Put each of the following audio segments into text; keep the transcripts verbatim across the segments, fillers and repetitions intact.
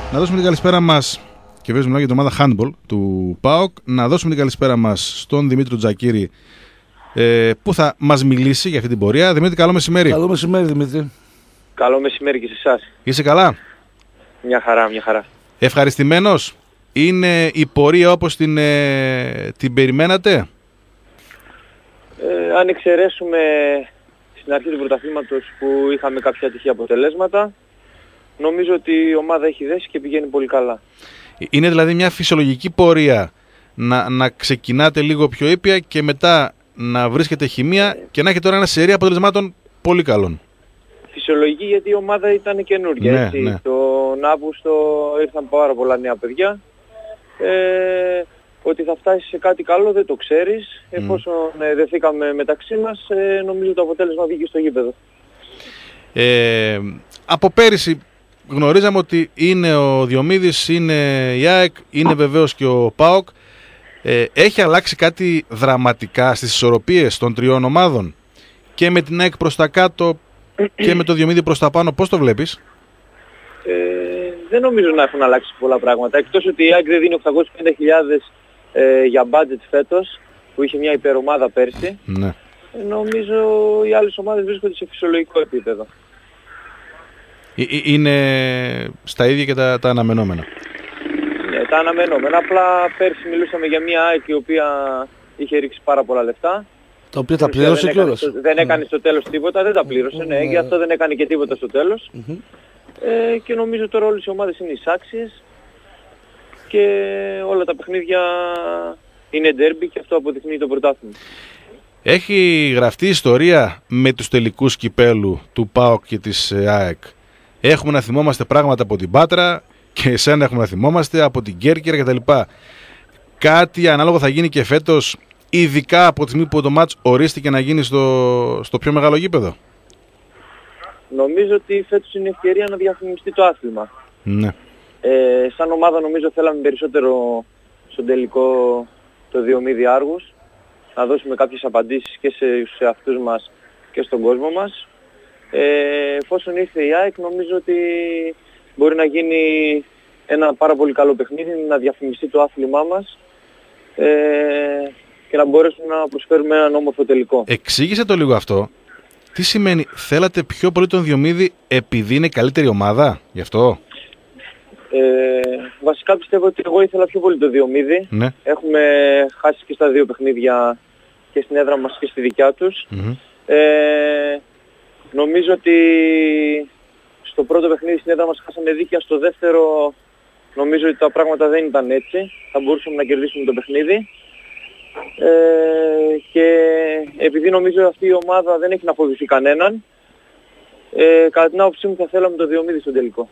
Να δώσουμε την καλησπέρα μας, και βέβαια μιλάω για την ομάδα handball του ΠΑΟΚ, να δώσουμε την καλησπέρα μας στον Δημήτρη Τζακίρη, ε, που θα μας μιλήσει για αυτή την πορεία. Δημήτρη, καλό μεσημέρι. Καλό μεσημέρι, Δημήτρη. Καλό μεσημέρι και σε εσάς. Είσαι καλά? Μια χαρά, μια χαρά. Ευχαριστημένος? Είναι η πορεία όπως την, ε, την περιμένατε? Ε, αν εξαιρέσουμε στην αρχή του πρωταθλήματος που είχαμε κάποια ατυχή αποτελέσματα, νομίζω ότι η ομάδα έχει δέσει και πηγαίνει πολύ καλά. Είναι δηλαδή μια φυσιολογική πορεία να, να ξεκινάτε λίγο πιο ήπια και μετά να βρίσκετε χημεία και να έχετε τώρα ένα σερί αποτελεσμάτων πολύ καλών? Φυσιολογική, γιατί η ομάδα ήταν καινούργια. Ναι, έτσι. ναι. Τον Αύγουστο ήρθαν πάρα πολλά νέα παιδιά. Ε, ότι θα φτάσει σε κάτι καλό δεν το ξέρεις. Mm. Εφόσον ε, δεθήκαμε μεταξύ μας, ε, νομίζω το αποτέλεσμα βγήκε στο γήπεδο. Ε, από πέρυσι γνωρίζαμε ότι είναι ο Διομήδης, είναι η ΑΕΚ, είναι βεβαίως και ο ΠΑΟΚ. Ε, έχει αλλάξει κάτι δραματικά στις ισορροπίες των τριών ομάδων, και με την ΑΕΚ προς τα κάτω και με το Διομήδη προς τα πάνω? Πώς το βλέπεις? Ε, δεν νομίζω να έχουν αλλάξει πολλά πράγματα. Εκτός ότι η ΑΕΚ δεν δίνει οκτακόσιες πενήντα χιλιάδες ε, για budget φέτος, που είχε μια υπερομάδα πέρσι. Ναι. Ε, νομίζω οι άλλες ομάδες βρίσκονται σε φυσιολογικό επίπεδο. Ε, είναι στα ίδια και τα, τα αναμενόμενα. Ναι, τα αναμενόμενα. Απλά πέρσι μιλούσαμε για μια ΑΕΚ η οποία είχε ρίξει πάρα πολλά λεφτά. Τα οποία τα πλήρωσε δεν κιόλας. έκανε, δεν έκανε στο τέλος τίποτα, δεν τα πλήρωσε, ναι, γι' αυτό δεν έκανε και τίποτα στο τέλος. Mm-hmm. Ε, και νομίζω τώρα όλες οι ομάδες είναι εισάξιες και όλα τα παιχνίδια είναι ντέρμπι και αυτό αποδεικνύει το πρωτάθλημα. Έχει γραφτεί ιστορία με τους τελικούς κυπέλου του ΠΑΟΚ και της ΑΕΚ. Έχουμε να θυμόμαστε πράγματα από την Πάτρα και εσένα έχουμε να θυμόμαστε από την Κέρκυρα κτλ. Κάτι ανάλογο θα γίνει και φέτος, ειδικά από τη στιγμή που το μάτς ορίστηκε να γίνει στο, στο πιο μεγάλο γήπεδο? Νομίζω ότι φέτος είναι ευκαιρία να διαφημιστεί το άθλημα. Ναι. Ε, σαν ομάδα νομίζω θέλαμε περισσότερο στον τελικό το Διομήδη Άργους, να δώσουμε κάποιες απαντήσεις και σε, σε αυτούς μας και στον κόσμο μας. Ε, εφόσον ήρθε η ΑΕΚ, νομίζω ότι μπορεί να γίνει ένα πάρα πολύ καλό παιχνίδι, να διαφημιστεί το άθλημά μας ε, και να μπορέσουμε να προσφέρουμε έναν όμορφο τελικό. Εξήγησε το λίγο αυτό. Τι σημαίνει, θέλατε πιο πολύ τον Διομήδη επειδή είναι καλύτερη ομάδα, γι' αυτό? Ε, βασικά πιστεύω ότι εγώ ήθελα πιο πολύ το Διομήδη. Ναι. Έχουμε χάσει και στα δύο παιχνίδια, και στην έδρα μας και στη δικιά τους. Mm-hmm. Ε, νομίζω ότι στο πρώτο παιχνίδι στην έδρα μας χάσαμε δίκαια, στο δεύτερο νομίζω ότι τα πράγματα δεν ήταν έτσι. Θα μπορούσαμε να κερδίσουμε το παιχνίδι. Ε, και επειδή νομίζω αυτή η ομάδα δεν έχει να φοβηθεί κανέναν, ε, κατά την άποψή μου θα θέλαμε το Διομήδη στον τελικό.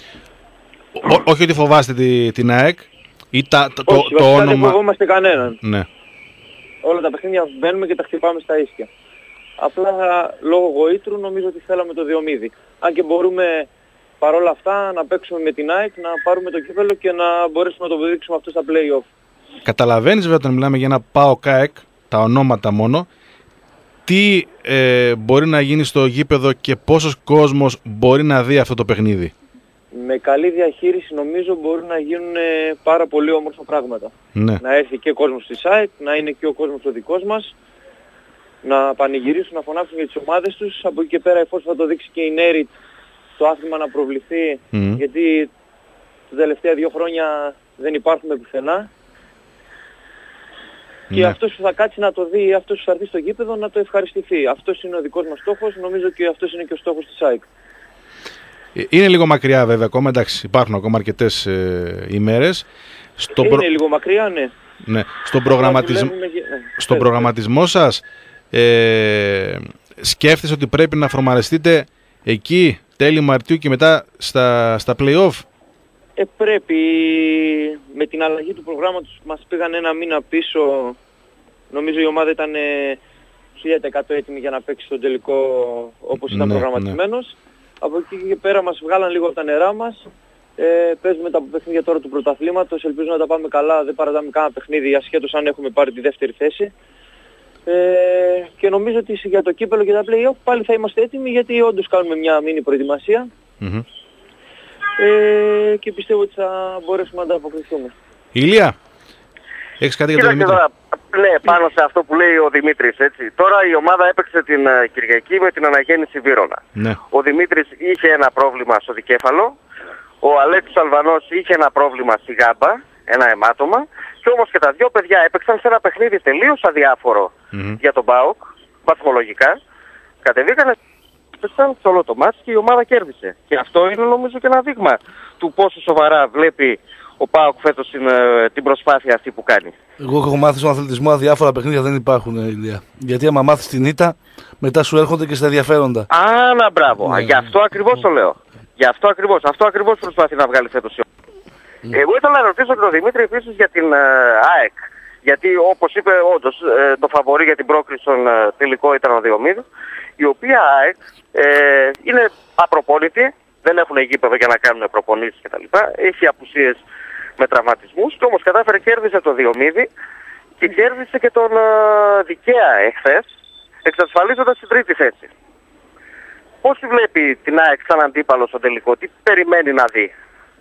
Ό, όχι ότι φοβάστε τη, την ΑΕΚ ή τα, το, όχι, το όνομα... δεν φοβόμαστε κανέναν. Ναι. Όλα τα παιχνίδια μπαίνουμε και τα χτυπάμε στα ίσια. Απλά λόγω γοήτρου νομίζω ότι θέλαμε το Διομήδη. Αν και μπορούμε παρόλα αυτά να παίξουμε με την ΑΕΚ, να πάρουμε το κύπελλο και να μπορέσουμε να το δείξουμε αυτό στα play-off. Καταλαβαίνεις βέβαια όταν μιλάμε για ένα ΠΑΟΚ ΑΕΚ, τα ονόματα μόνο, τι ε, μπορεί να γίνει στο γήπεδο και πόσος κόσμος μπορεί να δει αυτό το παιχνίδι? Με καλή διαχείριση νομίζω μπορούν να γίνουν πάρα πολύ όμορφα πράγματα. Ναι. Να έρθει και ο κόσμος της ΑΕΚ, να είναι και ο κόσμος ο δικός μας, να πανηγυρίσουν, να φωνάξουν για τις ομάδες τους. Από εκεί και πέρα, εφόσον θα το δείξει και η Νέριτ, το άθλημα να προβληθεί, mm. γιατί τα τελευταία δύο χρόνια δεν υπάρχουμε πουθενά. Ναι. Και αυτός που θα κάτσει να το δει, αυτός που θα έρθει στο γήπεδο να το ευχαριστηθεί. Αυτός είναι ο δικός μας στόχος, νομίζω και αυτός είναι και ο στόχος της ΑΕΚ. Είναι λίγο μακριά βέβαια ακόμα, εντάξει, υπάρχουν ακόμα αρκετές ε, ημέρες. Στο είναι προ... λίγο μακριά, ναι. Ναι. Στον, προγραμματισμ... ναι. Στον προγραμματισμό σας ε, σκέφτεσαι ότι πρέπει να φορμαριστείτε εκεί τέλη Μαρτίου και μετά στα, στα play-off? Ε, πρέπει. Με την αλλαγή του προγράμματος μας πήγαν ένα μήνα πίσω. Νομίζω η ομάδα ήταν χίλια τοις εκατό έτοιμη για να παίξει τον τελικό όπως ήταν ναι, προγραμματισμένος. Ναι. Από εκεί και πέρα μας βγάλαν λίγο από τα νερά μας. Ε, παίζουμε τα παιχνίδια τώρα του πρωταθλήματος. Ελπίζω να τα πάμε καλά. Δεν παρατάμε κανένα παιχνίδι ασχέτως αν έχουμε πάρει τη δεύτερη θέση. Ε, και νομίζω ότι για το κύπελλο και τα play-off πάλι θα είμαστε έτοιμοι, γιατί όντως κάνουμε μια μίνι προετοιμασία. Mm-hmm. ε, και πιστεύω ότι θα μπορέσουμε να ανταποκριθούμε. Ηλία, έχεις κάτι για τον Δημήτρη? Τώρα, ναι, πάνω σε αυτό που λέει ο Δημήτρης, έτσι. Τώρα η ομάδα έπαιξε την uh, Κυριακή με την αναγέννηση Βύρωνα. Ναι. Ο Δημήτρης είχε ένα πρόβλημα στο δικέφαλο, ο Αλέξης Αλβανός είχε ένα πρόβλημα στη γάμπα, ένα αιμάτωμα, και όμως και τα δύο παιδιά έπαιξαν σε ένα παιχνίδι τελείως αδιάφορο Mm-hmm. για τον ΠΑΟΚ, βαθμολογικά. Κατεβήκανε, έπαιξαν σε όλο το μάτς και η ομάδα κέρδισε. Και αυτό είναι νομίζω και ένα δείγμα του πόσο σοβαρά βλέπει ο ΠΑΟΚ φέτος την, την προσπάθεια αυτή που κάνει. Εγώ έχω μάθει στον αθλητισμό αδιάφορα παιχνίδια δεν υπάρχουν, Ηλία. Γιατί άμα μάθεις την ήττα, μετά σου έρχονται και στα ενδιαφέροντα. Α, να μπράβο. Ναι. Γι' αυτό ακριβώς το λέω. Γι' αυτό ακριβώς. Αυτό ακριβώς προσπαθεί να βγάλει φέτος η ομάδα. Εγώ ήθελα να ρωτήσω και τον Δημήτρη επίσης για την uh, ΑΕΚ. Γιατί όπως είπε όντως uh, το φαβορί για την πρόκριση στον uh, τελικό ήταν ο Διομήδης, η οποία ΑΕΚ uh, είναι απροπόνητη, δεν έχουν γήπεδο για να κάνουν προπονήσεις κτλ. Έχει απουσίες με τραυματισμούς και όμως κατάφερε κέρδισε το Διομήδη και κέρδισε και τον uh, Δικαία εχθές, εξασφαλίζοντας την τρίτη θέση. Πώς τη βλέπει την ΑΕΚ σαν αντίπαλο στο τελικό, τι περιμένει να δει?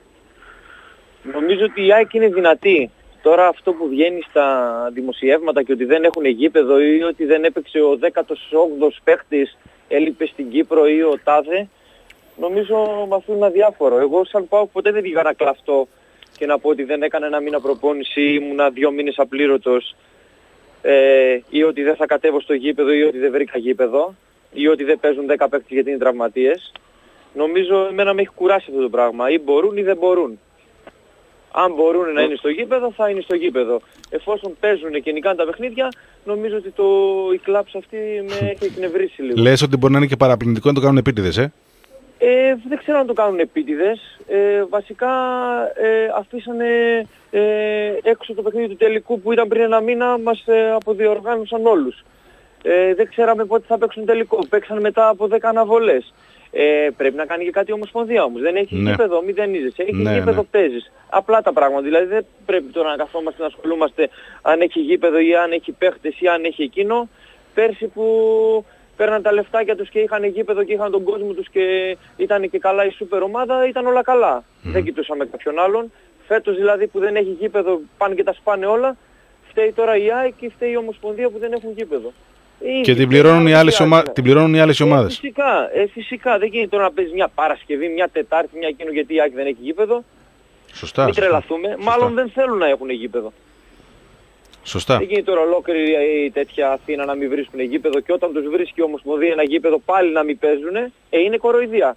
Νομίζω ότι η ΑΕΚ είναι δυνατή. Τώρα αυτό που βγαίνει στα δημοσιεύματα και ότι δεν έχουν γήπεδο ή ότι δεν έπαιξε ο δέκατος όγδοος παίχτης, έλειπε στην Κύπρο ή ο Τάδε, νομίζω με αφήνουν αδιάφορο. Εγώ σαν πάω ποτέ δεν πήγα να κλαφτώ και να πω ότι δεν έκανα ένα μήνα προπόνηση, ήμουνα δύο μήνες απλήρωτος ε, ή ότι δεν θα κατέβω στο γήπεδο ή ότι δεν βρήκα γήπεδο ή ότι δεν παίζουν δέκα παίκτες γιατί είναι τραυματίες. Νομίζω εμένα με έχει κουράσει αυτό το πράγμα. Ή μπορούν ή δεν μπορούν. Αν μπορούν να είναι στο γήπεδο, θα είναι στο γήπεδο. Εφόσον παίζουν και νικάνε τα παιχνίδια, νομίζω ότι το, η κλάψη αυτή με έχει εκνευρίσει λίγο. Λες ότι μπορεί να είναι και παραπληνητικό να το κάνουν επίτηδες, ε? Ε, δεν ξέρω αν το κάνουν επίτηδες. Ε, βασικά ε, αφήσανε ε, έξω το παιχνίδι του τελικού που ήταν πριν ένα μήνα, μας ε, αποδιοργάνωσαν όλους. Ε, δεν ξέραμε πότε θα παίξουν τελικό. Παίξαν μετά από δέκα αναβολές. Ε, πρέπει να κάνει και κάτι η Ομοσπονδία όμως. Δεν έχει ναι. γήπεδο, μηδενίζεσαι. Έχει ναι, γήπεδο, ναι. παίζεις. Απλά τα πράγματα. Δηλαδή δεν πρέπει τώρα να καθόμαστε να ασχολούμαστε αν έχει γήπεδο ή αν έχει παίχτες ή αν έχει εκείνο. Πέρσι που παίρναν τα λεφτάκια τους και είχαν γήπεδο και είχαν τον κόσμο τους και ήταν και καλά η σούπερ ομάδα, ήταν όλα καλά. Mm. Δεν κοιτούσαμε κάποιον άλλον. Φέτος δηλαδή που δεν έχει γήπεδο πάνε και τα σπάνε όλα. Φταίει τώρα η ΑΕΚ και φταίει η Ομοσπονδία που δεν έχουν γήπεδο. Ήδη, και την πληρώνουν, οι άλλες ομα... την πληρώνουν οι άλλες ομάδες. Ε, φυσικά, ε, φυσικά. Δεν γίνεται τώρα να παίζει μια Παρασκευή, μια Τετάρτη, μια εκείνο γιατί η ΑΕΚ δεν έχει γήπεδο. Σωστά. Μην σωστά. τρελαθούμε. Σωστά. Μάλλον δεν θέλουν να έχουν γήπεδο. Σωστά. Δεν γίνεται τώρα ολόκληρη η τέτοια Αθήνα να μην βρίσκουν γήπεδο και όταν τους βρίσκει η Ομοσπονδία ένα γήπεδο πάλι να μην παίζουν, ε, είναι κοροϊδία.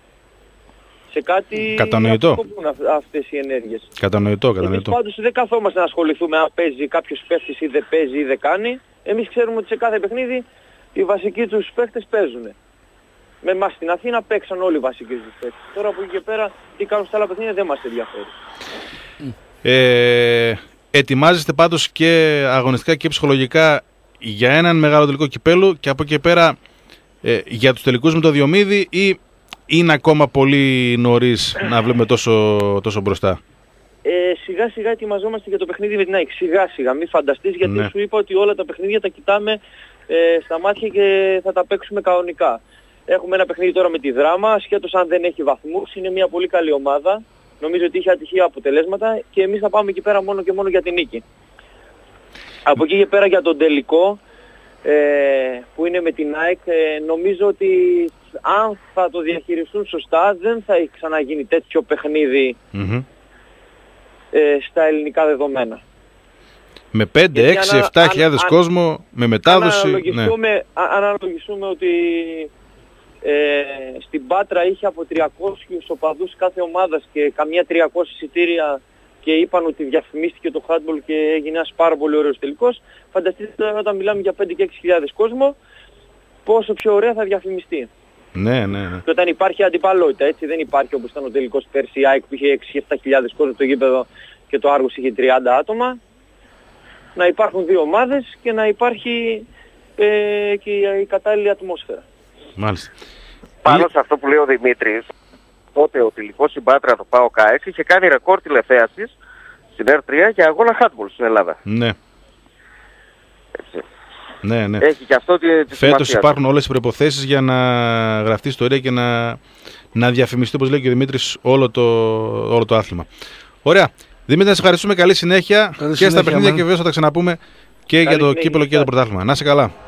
Σε κάτι κατανοητό. Αυτές οι ενέργειες. Κατανοητό, κατανοητό. Εμείς πάντως δεν καθόμαστε να ασχοληθούμε αν παίζει κάποιος παίχτης ή δεν παίζει ή δεν κάνει. Εμείς ξέρουμε ότι σε κάθε παιχνίδι οι βασικοί τους παίχτες παίζουν. Με εμάς στην Αθήνα παίξαν όλοι οι βασικοί τους παίχτες. Τώρα από εκεί και πέρα τι κάνουν στα άλλα παιχνίδια δεν μας ενδιαφέρει. Ε, ετοιμάζεστε πάντως και αγωνιστικά και ψυχολογικά για έναν μεγάλο τελικό κυπέλου και από εκεί και πέρα ε, για τους τελικούς με το Διομήδη ή είναι ακόμα πολύ νωρίς να βλέπουμε τόσο, τόσο μπροστά? Ε, σιγά σιγά ετοιμαζόμαστε για το παιχνίδι με την ΑΕΚ. Σιγά σιγά, μην φανταστείς γιατί ναι. σου είπα ότι όλα τα παιχνίδια τα κοιτάμε ε, στα μάτια και θα τα παίξουμε κανονικά. Έχουμε ένα παιχνίδι τώρα με τη Δράμα, ασχέτως αν δεν έχει βαθμούς, είναι μια πολύ καλή ομάδα. Νομίζω ότι είχε ατυχία αποτελέσματα και εμείς θα πάμε εκεί πέρα μόνο και μόνο για την νίκη. Από εκεί και πέρα για τον τελικό ε, που είναι με την ΑΕΚ, ε, νομίζω ότι αν θα το διαχειριστούν σωστά δεν θα έχει ξαναγίνει τέτοιο παιχνίδι mm-hmm. ε, στα ελληνικά δεδομένα. Με πέντε, έξι, επτά χιλιάδες κόσμο, με μετάδοση. Αν αναλογιστούμε, ναι. αν αναλογιστούμε ότι ε, στην Πάτρα είχε από τριακόσιους οπαδούς κάθε ομάδας και καμιά τριακόσια εισιτήρια και είπαν ότι διαφημίστηκε το handball και έγινε ένας πάρα πολύ ωραίος τελικός. Φανταστείτε όταν μιλάμε για πέντε και έξι χιλιάδες κόσμο, πόσο πιο ωραία θα διαφημιστεί. Ναι, ναι, ναι. Και όταν υπάρχει αντιπαλότητα, έτσι δεν υπάρχει όπως ήταν ο τελικός πέρσι, η ΑΕΚ που είχε έξι επτά χιλιάδες κόσμο στο γήπεδο και το Άργος είχε τριάντα άτομα. Να υπάρχουν δύο ομάδες και να υπάρχει ε, και η κατάλληλη ατμόσφαιρα. Μάλιστα. Πάνω σε αυτό που λέει ο Δημήτρης, τότε ο τελικός στην Πάτρα το ΠΑΟΚ ΑΕΚ είχε κάνει ρεκόρ τηλεθέασης στην Ερ τρία για αγώνα handball στην Ελλάδα. Ναι. Έτσι. Ναι, ναι. Έχει και αυτό τη, τη Φέτος υπάρχουν όλες οι προϋποθέσεις για να γραφτεί ιστορία και να, να διαφημιστεί, όπως λέει και ο Δημήτρης, όλο το, όλο το άθλημα. Ωραία. Δημήτρη, να σε ευχαριστούμε. Καλή συνέχεια Καλή και συνέχεια, στα παιχνίδια man. και βέβαια θα τα ξαναπούμε και Καλή για το συνέχεια. κύπελο και για το πρωτάθλημα. Να είσαι καλά.